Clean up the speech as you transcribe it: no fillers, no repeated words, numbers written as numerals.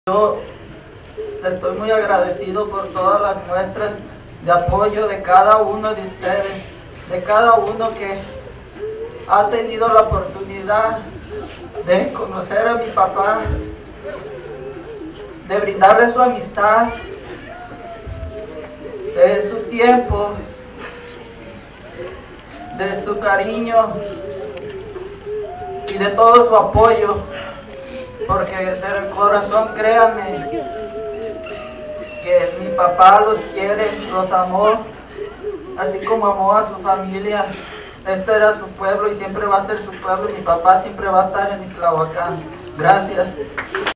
Yo estoy muy agradecido por todas las muestras de apoyo de cada uno de ustedes, de cada uno que ha tenido la oportunidad de conocer a mi papá, de brindarle su amistad, de su tiempo, de su cariño y de todo su apoyo, porque del corazón créanme que mi papá los quiere, los amó, así como amó a su familia. Este era su pueblo y siempre va a ser su pueblo, y mi papá siempre va a estar en Ixtlahuacán. Gracias.